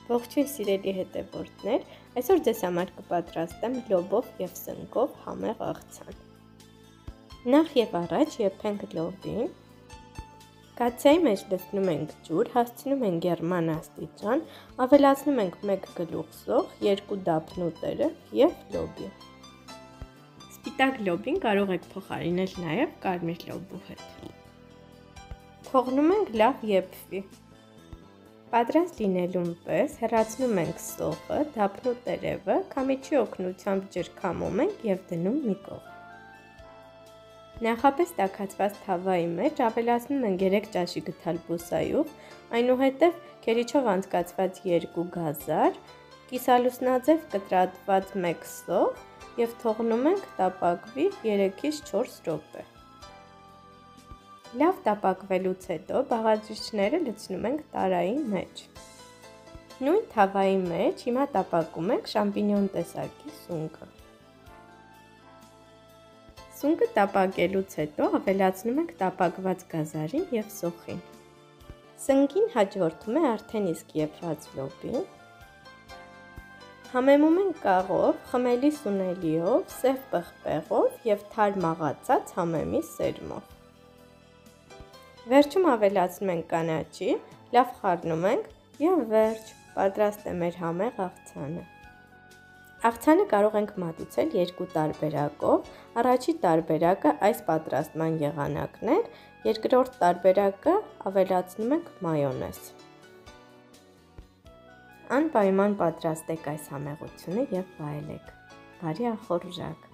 Ողջույն սիրելի հետևորդներ, այսօր ձեզ համար կպատրաստեմ լոբով և սնկով համեղ աղցան։ Նախ եւ առաջ եփենք լոբին, կաթսայի մեջ լցնում ենք ջուր, հասցնում ենք գերման աստիճան, ավելացնում ենք 1 գլուխ սոխ, 2 դափնու տերև եւ լոբի։ Սպիտակ լոբին կարող եք փոխարինել նաեւ կարմիր լոբու հետ։ Թողնում ենք լավ եփվի։ Պատրաստ լինելուն պես հեռացնում ենք սոխը, դափնու տերևը, քամիչի օգնությամբ ջրքամում ենք եւ դնում մի կողմ։ Նախապես տաքացված թավայի մեջ ավելացնում ենք 3 ճաշի գթալ բուսայուղ, այնուհետև քերիչով անցկացված 2 գազար, կիսալուսնաձև կտրատված 1 սոխ եւ թողնում ենք տապակվի 3-ից 4 րոպե։ Լավ տապակվելուց հետո բաղադրիչները լցնում ենք տարայի մեջ։ Նույն թավայի մեջ հիմա տապակում ենք շամպինյոն տեսակի սունկը։ Սունկը տապակելուց հետո ավելացնում ենք տապակված գազարին եւ սոխին։ Սնկին հաջորդում է արդեն իսկ եփված լոբին։ Համեմում ենք կաղով, խմելի սունելիով, սև պղպեղով եւ թարմ մաղացած համեմի սերմով։ Վերջում ավելացնում ենք կանաչի, լավ խառնում ենք եւ վերջ, պատրաստ է մեր համեղ աղցանը։ Աղցանը կարող ենք մատուցել 2 տարբերակով, առաջի տարբերակը այս պատրաստման եղանակն է, երկրորդ տարբերակը ավելացնում ենք մայոնեզ։ Անպայման պատրաստեք այս համեղությունը եւ վայելեք։ Բարի ախորժակ։